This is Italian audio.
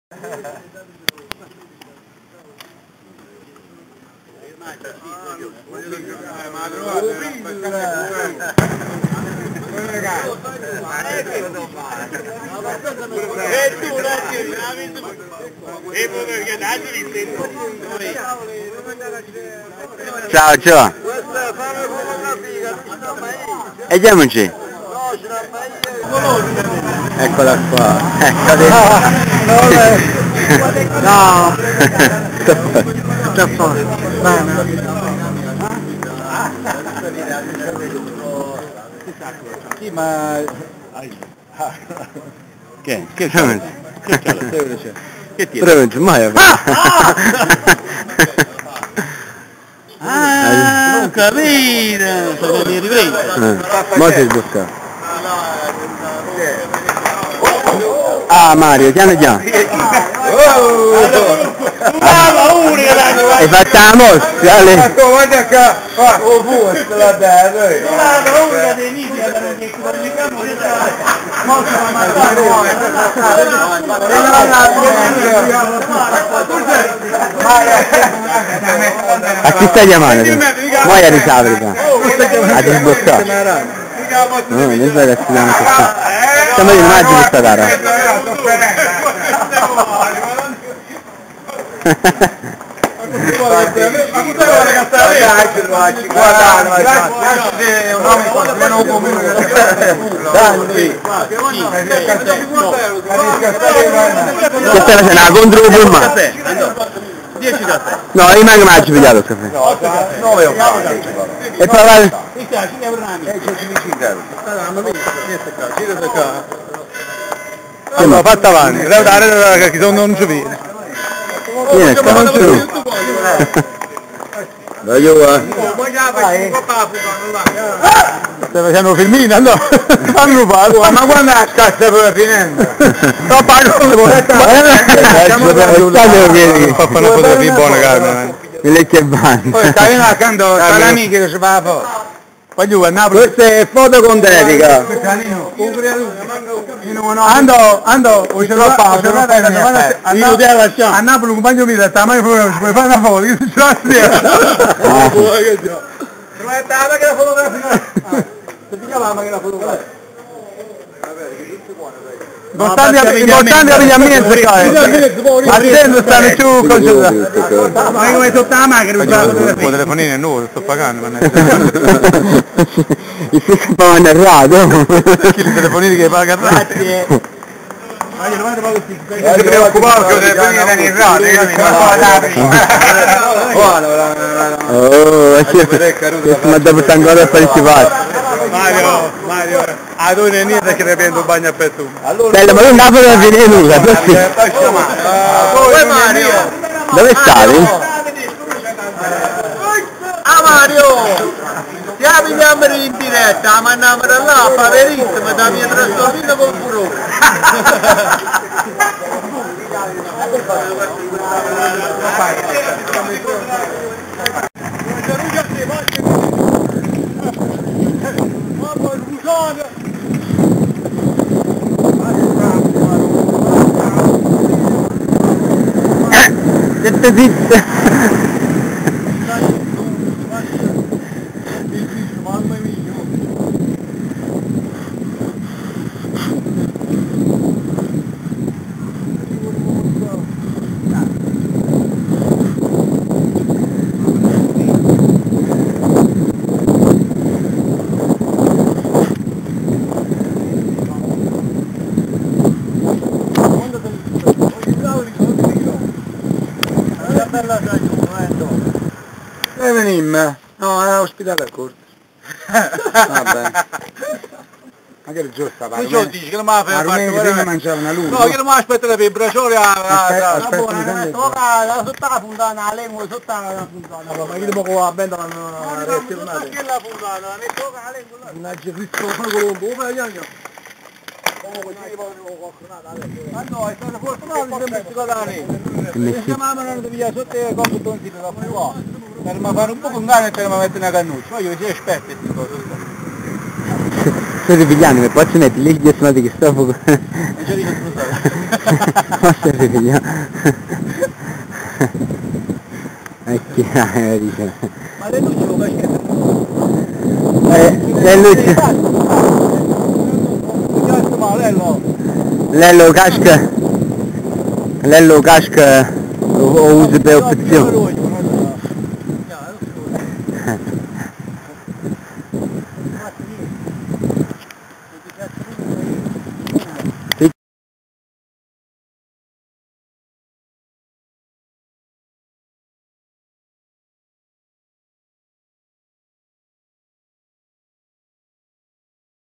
Ciao, ciao. Andiamoci. Eccola qua. No. Sta fuori. Sì, ma... Che c'è? Che ti Però non c'è mai. Ah, ho capito! Sono le riprese. Mo si sblocca. Ah Mario, piano piano. Hai fatto la mossa, Ale? Guarda qua! Oh, pure, la dai! A chi stai chiamando? Muoia a risaprita. A disbloccare. No, non sai che si chiama così. Stiamo di immagini questa gara. Che stai facendo? La contro il Pulma? 10 caffè. No, rimane che mi ci pigliato il caffè. 9 euro. E poi vai... Allora, fatta avanti, devo dare che non ci viene. Viene qua, non c'è. Voglio qua. Stai facendo filmina, no? Fanno fatto. Ma quando la scassa per finendo? No, pago. Fa una fotografia buona, Carmen. Mi lecchi e vanno. Poi stai accanto all'amica che si fa la foto. Voglio a Napoli. Questa è foto con dedica. Ando, a Napoli un compagno mio sta mai fuori, puoi fare una foto, io ci sono la macchina fotografica. Si chiama la macchina fotografica. Importante abbigliamento, attento stanno più concentrati. Ma come tutta la macchina? Il telefonino è nuovo, sto pagando. Il stesso pagano errato. Il telefonino che paga grazie. Non si preoccupare che il telefonino è errato. Oh, questo mi ha dato portare ancora a partecipare. Mario, a tu ne niente che ne prendo un bagno per tu. Bella, ma non da fotografia nuda, così. Mario! Dove stavi? Ah Mario! Ti abbiamo in diretta, ma andiamo da là, paverissimo, da mia trasformita con furore. Zitte zitte. Dove venimmo? No, all'ospedale a corte. Vabbè. Ma che giusta, va? Io dici che non mi ha fatto prima mangiare una luce. No, io non mi aspetto la vibrazione Aspetta, sotto la puntana, la lingua sotto la puntana. Ma io devo con la benda non resti una. Ma che la puntana, la metto con la lingua. Non c'è Cristo con colombo, come la ma no, è stato fortunato di sembrare codani. Se chiamavano via sotto le cose tonti da qua. Per mi fare un po' con gana e per mi mettere una cannuccia. Ma io si aspetta queste cose. sto ripigliando, poi si mette lì gli assunati che sto fuoco. Non ci dico scusate. Ma stai ripigliando. E chi dice? Ma le luci lo facete? Le luci. Lello casca o usi per opzione.